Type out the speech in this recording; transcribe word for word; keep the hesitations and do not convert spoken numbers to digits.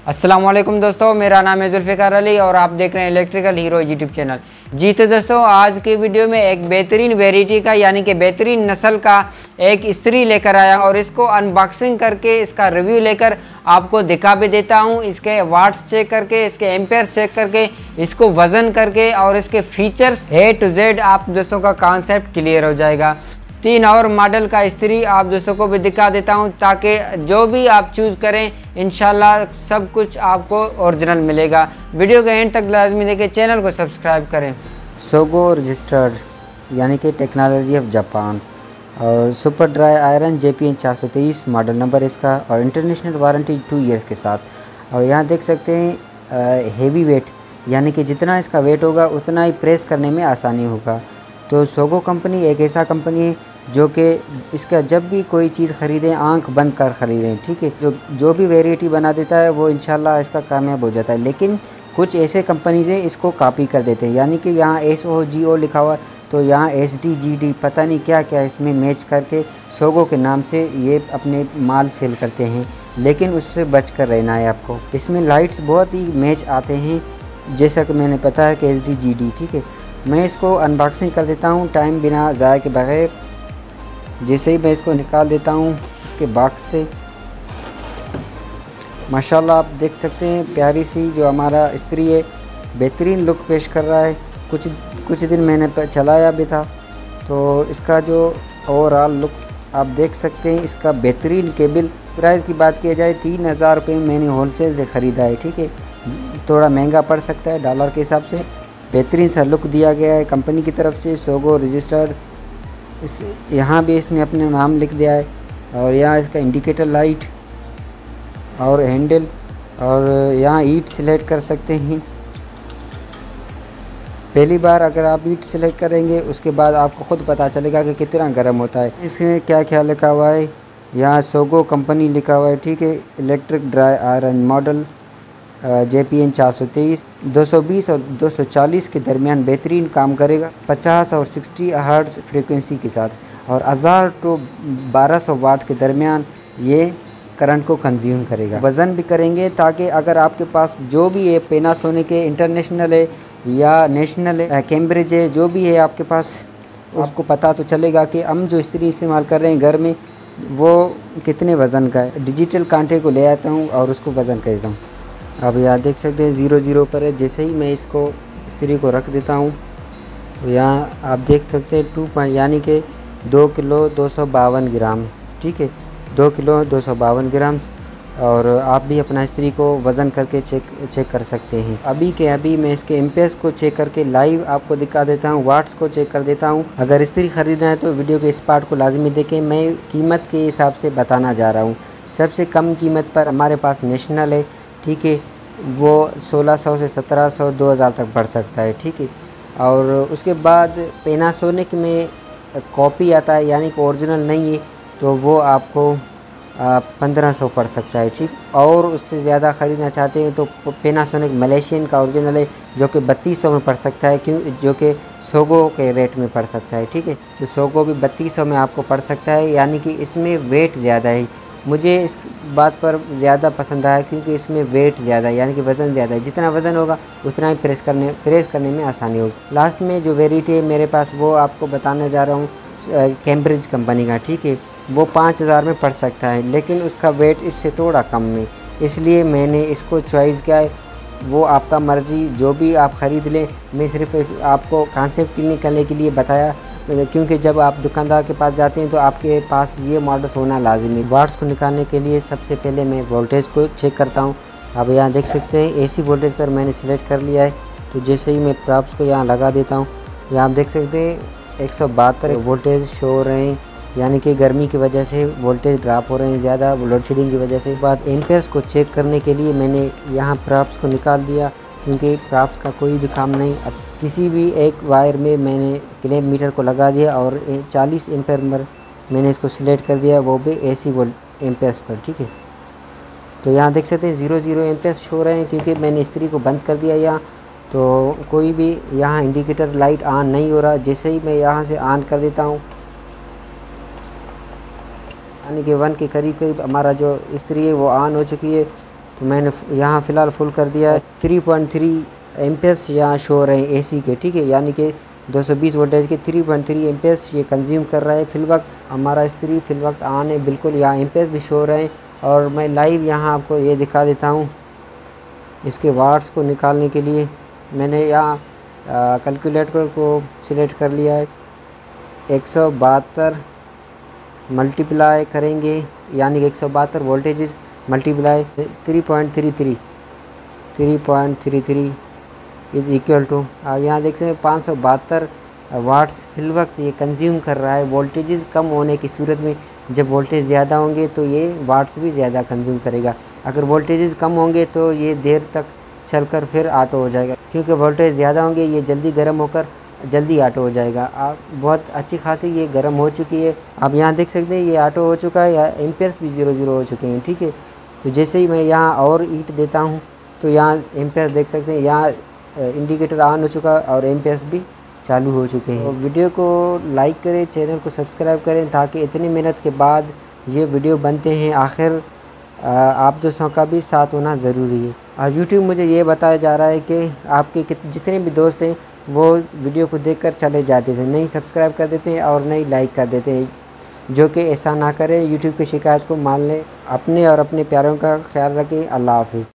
अस्सलाम वालेकुम दोस्तों, मेरा नाम है जुल्फ़िकार अली और आप देख रहे हैं इलेक्ट्रिकल हीरो यूट्यूब चैनल। जी तो दोस्तों, आज के वीडियो में एक बेहतरीन वेराइटी का यानी कि बेहतरीन नस्ल का एक इस्त्री लेकर आया और इसको अनबॉक्सिंग करके इसका रिव्यू लेकर आपको दिखा भी देता हूं। इसके वाट्स चेक करके, इसके एम्पेयर्स चेक करके, इसको वज़न करके और इसके फीचर्स ए टू जेड आप दोस्तों का कॉन्सेप्ट क्लियर हो जाएगा। तीन और मॉडल का इस्त्री आप दोस्तों को भी दिखा देता हूं ताकि जो भी आप चूज़ करें इंशाल्लाह सब कुछ आपको ओरिजिनल मिलेगा। वीडियो के एंड तक लाजमी देखें, चैनल को सब्सक्राइब करें। सोगो रजिस्टर्ड यानी कि टेक्नोलॉजी ऑफ जापान और super dry iron J P N चार सौ तेईस मॉडल नंबर इसका और इंटरनेशनल वारंटी टू इयर्स के साथ। और यहाँ देख सकते हैं हेवी वेट यानी कि जितना इसका वेट होगा उतना ही प्रेस करने में आसानी होगा। तो सोगो कंपनी एक ऐसा कंपनी है जो कि इसका जब भी कोई चीज़ ख़रीदें आंख बंद कर ख़रीदें, ठीक है। जो जो भी वेराइटी बना देता है वो इंशाल्लाह इसका कामयाब हो जाता है। लेकिन कुछ ऐसे कंपनीज हैं इसको कॉपी कर देते हैं, यानी कि यहाँ एस ओ जी ओ लिखा हुआ तो यहाँ एस डी जी डी पता नहीं क्या क्या इसमें मैच करके सोगो के नाम से ये अपने माल सेल करते हैं। लेकिन उससे बच कर रहना है आपको। इसमें लाइट्स बहुत ही मैच आते हैं, जैसा कि मैंने पता है कि एस डी जी डी, ठीक है। मैं इसको अनबॉक्सिंग कर देता हूँ टाइम बिना ज़ाया के बगैर। जैसे ही मैं इसको निकाल देता हूँ इसके बॉक्स से, माशाल्लाह आप देख सकते हैं प्यारी सी जो हमारा इस्त्री है बेहतरीन लुक पेश कर रहा है। कुछ कुछ दिन मैंने चलाया भी था तो इसका जो ओवरऑल लुक आप देख सकते हैं। इसका बेहतरीन केबल, प्राइस की बात की जाए तीन हज़ार रुपये मैंने होलसेल से ख़रीदा है, ठीक है। थोड़ा महंगा पड़ सकता है डॉलर के हिसाब से। बेहतरीन सा लुक दिया गया है कंपनी की तरफ से। सोगो रजिस्टर्ड, इस यहाँ भी इसने अपना नाम लिख दिया है और यहाँ इसका इंडिकेटर लाइट और हैंडल और यहाँ ईट सिलेक्ट कर सकते हैं। पहली बार अगर आप ईट सिलेक्ट करेंगे उसके बाद आपको ख़ुद पता चलेगा कि कितना गर्म होता है। इसमें क्या क्या लिखा हुआ है, यहाँ सोगो कंपनी लिखा हुआ है, ठीक है। Electric dry iron model J P N चार सौ तेईस दो सौ बीस और दो सौ चालीस के दरमियान बेहतरीन काम करेगा, पचास और साठ हर्ट्ज़ फ्रीक्वेंसी के साथ और हज़ार टू बारह सौ वाट के दरमियान ये करंट को कंज्यूम करेगा। वज़न भी करेंगे ताकि अगर आपके पास जो भी है पैनासोनिक के इंटरनेशनल है या नेशनल है, कैम्ब्रिज है, जो भी है आपके पास, आपको पता तो चलेगा कि हम जो इस्त्री इस्तेमाल कर रहे हैं घर में वो कितने वज़न का है। डिजिटल कांटे को ले आता हूँ और उसको वज़न कर देता हूँ। अब यहाँ देख सकते हैं ज़ीरो ज़ीरो पर है। जैसे ही मैं इसको इस्त्री को रख देता हूँ तो यहाँ आप देख सकते हैं टू पॉइंट यानी कि दो किलो दो सौ बावन ग्राम, ठीक है। दो किलो दो सौ बावन ग्राम। और आप भी अपना इस्त्री को वज़न करके चेक चेक कर सकते हैं। अभी के अभी मैं इसके एम्पेयर्स को चेक करके लाइव आपको दिखा देता हूँ, वाट्स को चेक कर देता हूँ। अगर इस्त्री ख़रीदना है तो वीडियो के इस पार्ट को लाजमी देखें। मैं कीमत के हिसाब से बताना जा रहा हूँ। सबसे कम कीमत पर हमारे पास नेशनल है, ठीक है। वो सोलह सौ से सत्रह सौ दो हज़ार तक बढ़ सकता है, ठीक है। और उसके बाद पैनासोनिक में कॉपी आता है यानी कि ओरिजिनल नहीं है तो वो आपको पंद्रह सौ पड़ सकता है, ठीक। और उससे ज़्यादा ख़रीदना चाहते हैं तो पैनासोनिक मलेशियन का ओरिजिनल है जो कि बत्तीस सौ में पड़ सकता है, क्यों जो कि सोगो के रेट में पड़ सकता है, ठीक है। तो सोगो भी बत्तीस सौ में आपको पड़ सकता है, यानी कि इसमें वेट ज़्यादा है। मुझे इस बात पर ज़्यादा पसंद आया क्योंकि इसमें वेट ज़्यादा है यानी कि वज़न ज़्यादा है। जितना वज़न होगा उतना ही प्रेस करने प्रेस करने में आसानी होगी। लास्ट में जो वेराइटी है मेरे पास वो आपको बताने जा रहा हूँ कैम्ब्रिज कंपनी का, ठीक है। वो पाँच हज़ार में पड़ सकता है लेकिन उसका वेट इससे थोड़ा कम है, इसलिए मैंने इसको चॉइस किया है। वो आपका मर्ज़ी, जो भी आप ख़रीद लें। मैं सिर्फ आपको कॉन्सेप्ट क्लियर करने के लिए बताया क्योंकि जब आप दुकानदार के पास जाते हैं तो आपके पास ये मॉडल्स होना लाजिमी है। वाट्स को निकालने के लिए सबसे पहले मैं वोल्टेज को चेक करता हूँ। अब यहाँ देख सकते हैं एसी वोल्टेज पर मैंने सिलेक्ट कर लिया है। तो जैसे ही मैं प्रॉप्स को यहाँ लगा देता हूँ, यहाँ आप देख सकते हैं एक सौ बहत्तर वोल्टेज शो हो रहे हैं, यानी कि गर्मी की वजह से वोल्टेज ड्रॉप हो रहे हैं ज़्यादा लोड शेडिंग की वजह से। बाद एम्पेयर्स को चेक करने के लिए मैंने यहाँ प्रॉप्स को निकाल दिया क्योंकि प्रॉप्स का कोई भी काम नहीं। अब किसी भी एक वायर में मैंने क्लैंप मीटर को लगा दिया और चालीस एम्पेयर पर मैंने इसको सिलेक्ट कर दिया, वो भी एसी वोल्ट एम्पेयर्स पर, ठीक है। तो यहाँ देख सकते हैं ज़ीरो ज़ीरो एम्पेयर्स शो रहे हैं क्योंकि मैंने इस्त्री को बंद कर दिया यहाँ। तो कोई भी यहाँ इंडिकेटर लाइट ऑन नहीं हो रहा। जैसे ही मैं यहाँ से ऑन कर देता हूँ यानी कि वन के करीब करीब हमारा जो इस्त्री है वो ऑन हो चुकी है। तो मैंने यहाँ फ़िलहाल फुल कर दिया है। थ्री पॉइंट थ्री एम्पेयर्स यहाँ शो हो रहे हैं एसी के, ठीक है, यानी कि दो सौ बीस वोल्टेज के थ्री पॉइंट थ्री एम्पेयर्स ये कंज्यूम कर रहा है फिल वक्त। हमारा इस्त्री फिल वक्त ऑन है बिल्कुल, यहाँ एम्पेयर्स भी शो हो रहे हैं। और मैं लाइव यहाँ आपको ये दिखा देता हूँ। इसके वाट्स को निकालने के लिए मैंने यहाँ कैलकुलेटर को सिलेक्ट कर लिया है। एक सौ बहत्तर मल्टीप्लाई करेंगे, यानी कि एक सौ बहत्तर voltages multiply three point three three three point three three is equal to, आप यहाँ देख सकते हैं पाँच सौ बहत्तर वाट्स फिल वक्त ये कंज्यूम कर रहा है। वोल्टेजेस कम होने की सूरत में, जब वोल्टेज ज़्यादा होंगे तो ये वाट्स भी ज़्यादा कंज्यूम करेगा। अगर वोल्टेजेस कम होंगे तो ये देर तक चलकर फिर ऑटो हो जाएगा, क्योंकि वोल्टेज ज़्यादा होंगे ये जल्दी गर्म होकर जल्दी ऑटो हो जाएगा। आप बहुत अच्छी खासी ये गर्म हो चुकी है, आप यहाँ देख सकते हैं ये ऑटो हो चुका है, या एम्पेयर्स भी ज़ीरो ज़ीरो हो चुके हैं, ठीक है। तो जैसे ही मैं यहाँ और हीट देता हूँ तो यहाँ एम्पेयर देख सकते हैं, यहाँ इंडिकेटर ऑन हो चुका है और एम्पेयर्स भी चालू हो चुके हैं। तो वीडियो को लाइक करें, चैनल को सब्सक्राइब करें, ताकि इतनी मेहनत के बाद ये वीडियो बनते हैं, आखिर आप दोस्तों का भी साथ होना ज़रूरी है। और यूट्यूब मुझे ये बताया जा रहा है कि आपके जितने भी दोस्त हैं वो वीडियो को देखकर चले जाते थे, नहीं सब्सक्राइब कर देते हैं और नहीं लाइक कर देते हैं, जो कि ऐसा ना करें। यूट्यूब की शिकायत को मान लें। अपने और अपने प्यारों का ख्याल रखें। अल्लाह हाफ़िज़।